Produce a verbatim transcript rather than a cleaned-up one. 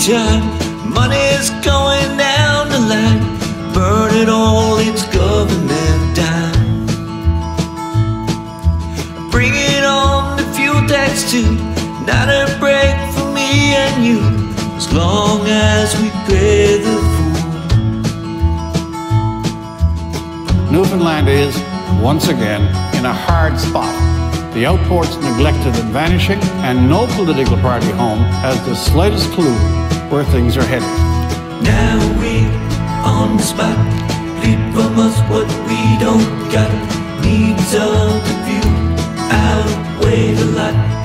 time. Money's going down the line, burning all its government down. Bringing on the fuel tax too, not a break for me and you, as long as we pay the fool. Newfoundland is, once again, in a hard spot. The outports neglected and vanishing, and no political party home has the slightest clue where things are headed. Now we're on the spot, plead from us what we don't got. Needs of the few outweigh the lot.